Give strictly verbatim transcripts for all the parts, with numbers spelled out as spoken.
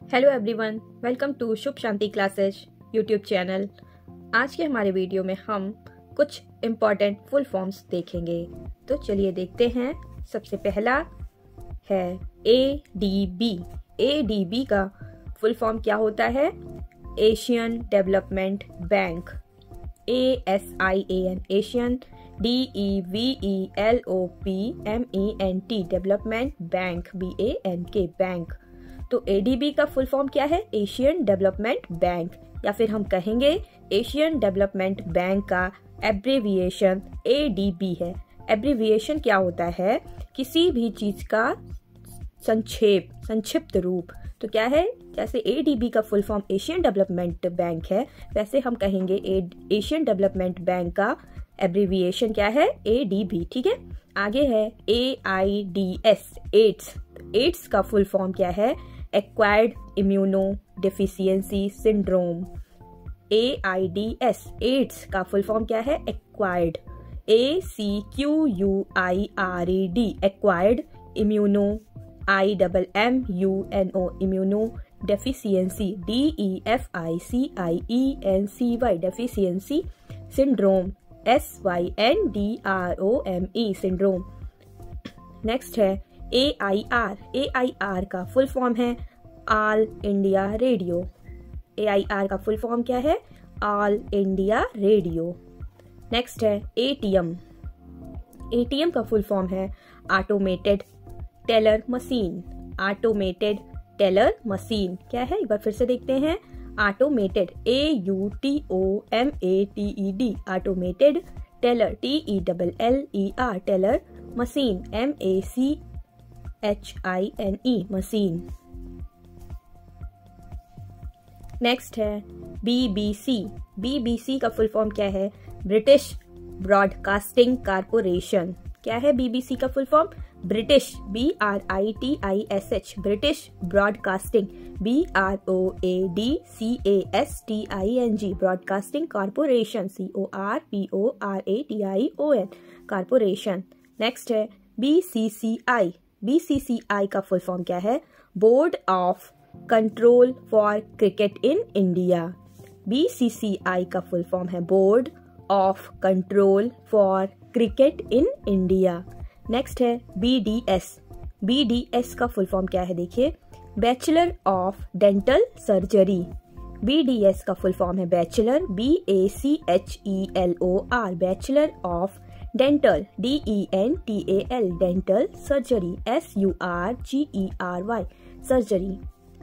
Hello everyone, welcome to Shubh Shanti classes YouTube channel. आज के हमारे वीडियो में हम कुछ इम्पॉर्टेंट फुल फॉर्म्स देखेंगे। तो चलिए देखते हैं। सबसे पहला है A D B. A D B का फुल फॉर्म क्या होता है? Asian development bank. A S I A N Asian, D E V E L O P M E N T development bank, B A N K bank. तो A D B का full form क्या है? Asian development bank, या फिर हम कहेंगे Asian development bank का abbreviation A D B है। एब्रीविएशन क्या होता है? किसी भी चीज का संक्षेप, संक्षिप्त रूप। तो क्या है? जैसे ए डी बी का full form Asian development bank है, वैसे हम कहेंगे एशियन डेवलपमेंट बैंक का एब्रीविएशन क्या है? A D B. ठीक है, आगे है A I D S, AIDS. AIDS का फुल फॉर्म क्या है? Acquired immuno deficiency syndrome. A I D S, AIDS का फुल फॉर्म क्या है? Acquired, A C Q U I R E D, acquired immuno, I double M you N O, immuno deficiency, D E F I C I E N C Y, deficiency syndrome, S Y N D R O M E, syndrome. Next है A I R. A I R का full form है all India radio. A I R का full form क्या है? All India radio. Next है A T M. A T M का full form है automated teller machine. Automated teller machine क्या है? एक बार फिर से देखते हैं। Automated, A U T O M A T E D, automated teller, T E double L E R, teller machine, M A C H I N E, machine. Next है B B C. B B C का full form क्या है? British broadcasting corporation. क्या है B B C का full form? British, B R I T I S H, British broadcasting, B R O A D C A S T I N G, broadcasting corporation, C O R P O R A T I O N, corporation. Next है B C C I. B C C I का full form क्या है? Board of control for cricket in India. B C C I का full form है board of control for cricket in India. Next है B D S. B D S का full form क्या है? देखिए, bachelor of dental surgery. B D S का full form है bachelor, B A C H E L O R, bachelor of dental, D E N T A L, dental surgery, S U R G E R Y, surgery.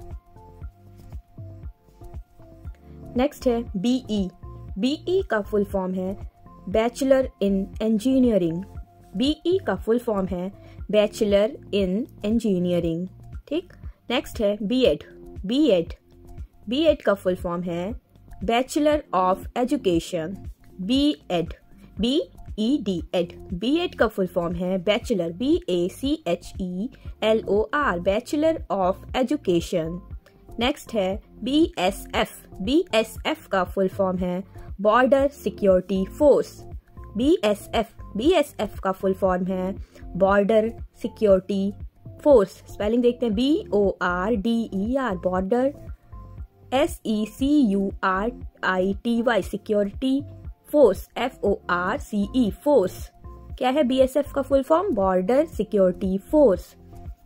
Next है B E. बीई का full form है bachelor in engineering. B E का full form है bachelor in engineering. ठीक, next है B Ed. BEd. BEd का full form है bachelor of education. B Ed, B E D Ed. B Ed का फुल फॉर्म है bachelor, B A C H E L O R, bachelor of education. Next है B S F. B S F का full form है border security force. B S F. B S F का full form है border security force. Spelling देखते हैं, B O R D E R, border, S E C U R I T Y, security force, F O R C E, force. क्या है B S F का full form? Border security force.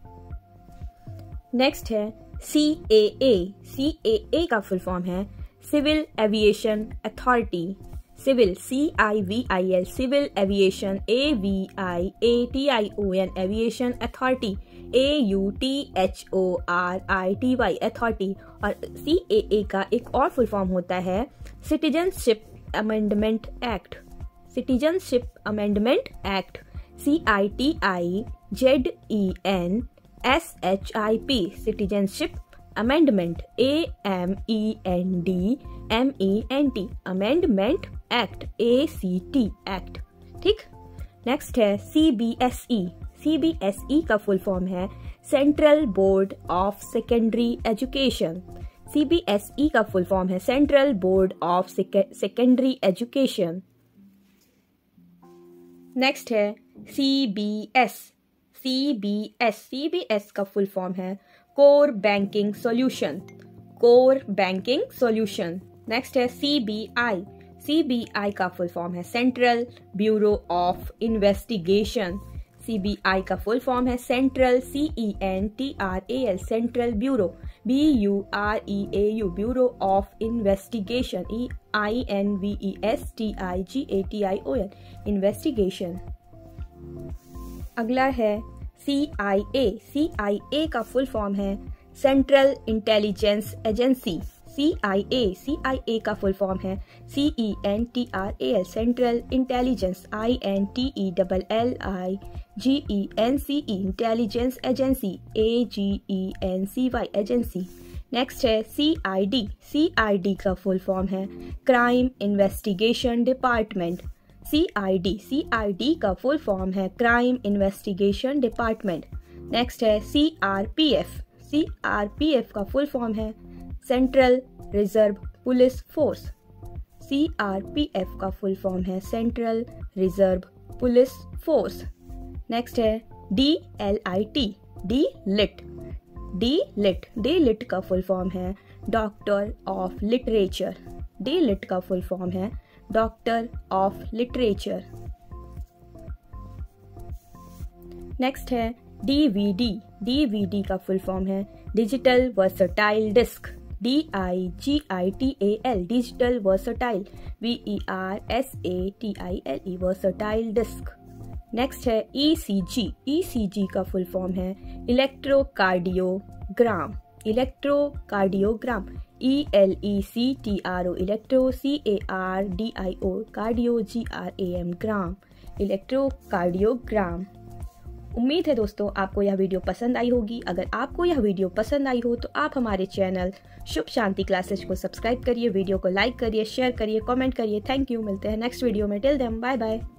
Next है C A A. C A A का full form है civil aviation authority. Civil, C I V I L, civil aviation, A V I A T I O N, aviation authority, A U T H O R I T Y, authority. और सी A A का एक और full form होता है citizenship amendment act. Citizenship amendment act, C I T I Z E N S H I P, citizenship amendment, A M E N D M E N T, amendment act, A C T act. ठीक, next है C B S E. C B S E का full form है central board of secondary education. C B S E का full form है central board of secondary education. Next है C B S. C B S. C B S का full form है core banking solution, core banking solution. Next है C B I, C B I का full form है central bureau of investigation, C B I का full form है central, C E N T R A L, central bureau, B U R E A U, bureau of investigation, I N V E S S T I G A T I O N, investigation. अगला है C I A, C I A का full form है central intelligence agency, C I A, C I A का full form है C E N T R A L, central intelligence, I N T E double L I G E N C E, intelligence agency, A G E N C Y, agency. Next है C I D, C I D का full form है crime investigation department, C I D, C I D का full form है crime investigation department. Next है C R P F, C R P F का full form है central reserve police force, C R P F का full form है central reserve police force. Next है D L I T, D Litt, D Litt, D Litt का full form है doctor of literature, D Litt का full form है doctor of literature. Next है D V D, D V D का full form है digital versatile disc, D I G I T A L, digital versatile, V E R S A T I L E, versatile disc. Next है E C G, E C G का full form है electrocardiogram, electrocardiogram, E L E C T R O, electro, C A R D I O, cardio, G R A M, gram, electrocardiogram. उम्मीद है दोस्तों आपको यह video पसंद आई होगी। अगर आपको यह वीडियो पसंद आई हो तो आप हमारे चैनल शुभ शांति क्लासेस को सब्सक्राइब करिए, वीडियो को लाइक करिए, शेयर करिए, कमेंट करिए। Thank you. मिलते हैं नेक्स्ट वीडियो में। Till then bye bye.